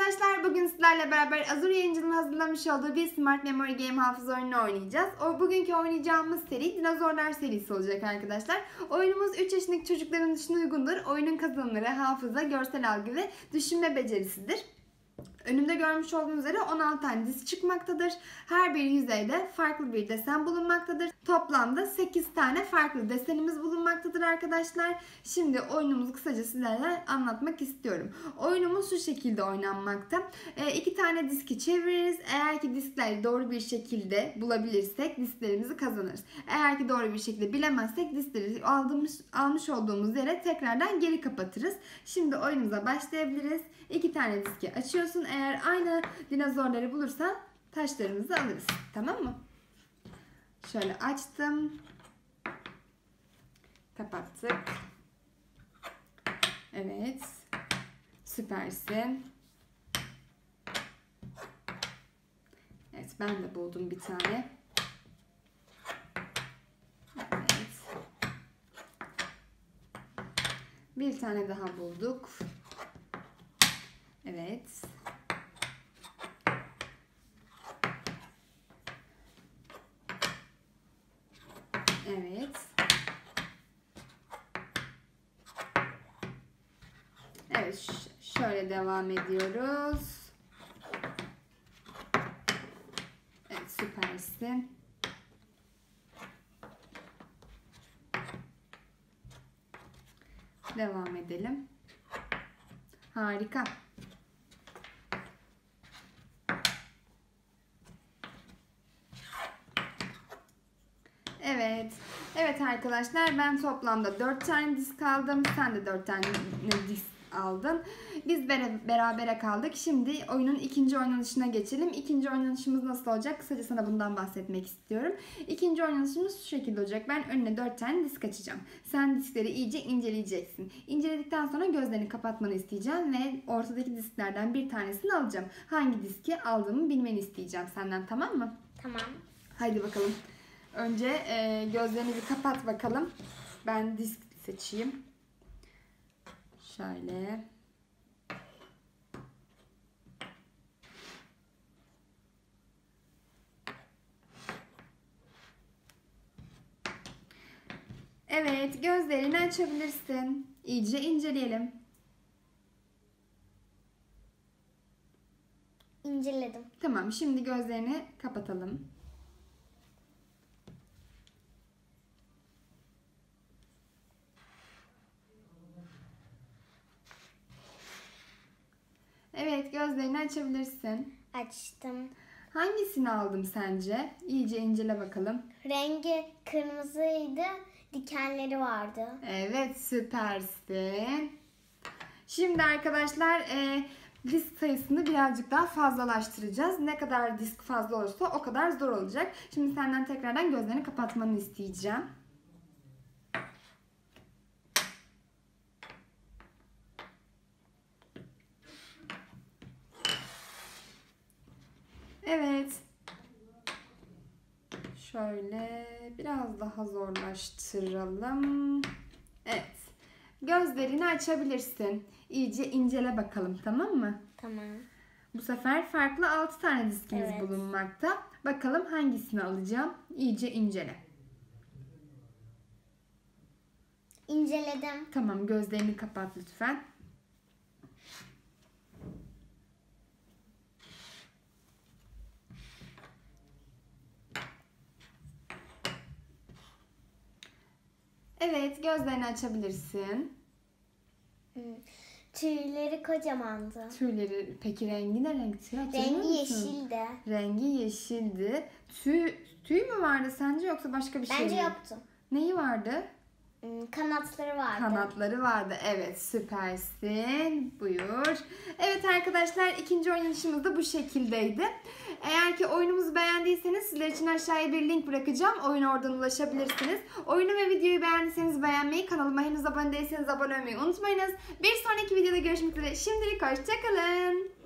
arkadaşlar, bugün sizlerle beraber Azure Yayıncı'nın hazırlamış olduğu bir Smart Memory Game hafıza oyununu oynayacağız. Bugünkü oynayacağımız seri Dinozorlar serisi olacak arkadaşlar. Oyunumuz 3 yaşındaki çocukların dışına uygundur. Oyunun kazanımları hafıza, görsel algı ve düşünme becerisidir. Önümde görmüş olduğunuz üzere 16 tane disk çıkmaktadır. Her bir yüzeyde farklı bir desen bulunmaktadır. Toplamda 8 tane farklı desenimiz bulunmaktadır arkadaşlar. Şimdi oyunumuzu kısaca sizlerle anlatmak istiyorum. Oyunumuz şu şekilde oynanmakta. 2 tane diski çeviririz. Eğer ki diskleri doğru bir şekilde bulabilirsek disklerimizi kazanırız. Eğer ki doğru bir şekilde bilemezsek diskleri almış olduğumuz yere tekrardan geri kapatırız. Şimdi oyunumuza başlayabiliriz. 2 tane diski açıyorsun. Eğer aynı dinozorları bulursan taşlarımızı alırız. Tamam mı? Şöyle açtım. Kapattık. Evet. Süpersin. Evet, ben de buldum bir tane. Evet. Bir tane daha bulduk. Evet. Evet. Evet, şöyle devam ediyoruz. Evet, süpersin. Devam edelim. Harika. Evet. Evet arkadaşlar, ben toplamda 4 tane disk aldım. Sen de 4 tane disk aldın. Biz berabere kaldık. Şimdi oyunun ikinci oynanışına geçelim. İkinci oynanışımız nasıl olacak? Kısaca sana bundan bahsetmek istiyorum. İkinci oynanışımız şu şekilde olacak. Ben önüne 4 tane disk açacağım. Sen diskleri iyice inceleyeceksin. İnceledikten sonra gözlerini kapatmanı isteyeceğim ve ortadaki disklerden bir tanesini alacağım. Hangi diski aldığımı bilmeni isteyeceğim senden, tamam mı? Tamam. Haydi bakalım. Önce gözlerini bir kapat bakalım. Ben disk seçeyim. Şöyle. Evet, gözlerini açabilirsin. İyice inceleyelim. İnceledim. Tamam, şimdi gözlerini kapatalım. Evet, gözlerini açabilirsin. Açtım. Hangisini aldım sence? İyice incele bakalım. Rengi kırmızıydı. Dikenleri vardı. Evet, süpersin. Şimdi arkadaşlar disk sayısını birazcık daha fazlalaştıracağız. Ne kadar disk fazla olursa o kadar zor olacak. Şimdi senden tekrardan gözlerini kapatmanı isteyeceğim. Evet. Şöyle biraz daha zorlaştıralım. Evet. Gözlerini açabilirsin. İyice incele bakalım, tamam mı? Tamam. Bu sefer farklı 6 tane diskimiz Evet. bulunmakta. Bakalım hangisini alacağım? İyice incele. İnceledim. Tamam, gözlerini kapat lütfen. Evet, gözlerini açabilirsin. Tüyleri kocamandı. Tüyleri, peki rengi ne renkti? Hatırlıyor Rengi musun? yeşildi. Rengi yeşildi. Tüy mü vardı sence yoksa başka bir şey mi? Bence yoktu. Neyi vardı? Kanatları vardı. Kanatları vardı. Evet, süpersin. Buyur. Evet arkadaşlar, ikinci oynanışımız da bu şekildeydi. Eğer ki oyunumuzu beğendiyseniz sizler için aşağıya bir link bırakacağım. Oyuna oradan ulaşabilirsiniz. Oyunu ve videoyu beğendiyseniz beğenmeyi, kanalıma henüz abone değilseniz abone olmayı unutmayınız. Bir sonraki videoda görüşmek üzere. Şimdilik hoşçakalın.